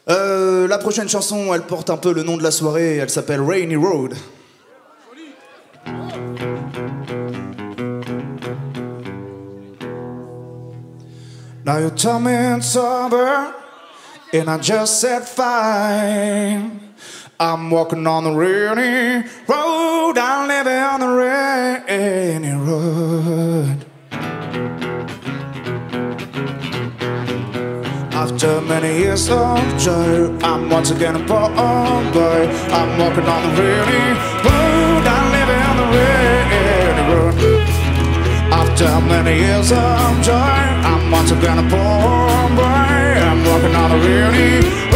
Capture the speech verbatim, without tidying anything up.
Euh, la prochaine chanson, elle porte un peu le nom de la soirée, elle s'appelle Rainy Road. Now you tell me it's over, and I just said fine. I'm walking on the rainy road, I'm living on the rainy road. After many years of joy, I'm once again a poor boy. I'm walking on the rainy road, I'm living on the rainy road. After many years of joy, I'm once again a poor boy. I'm walking on the rainy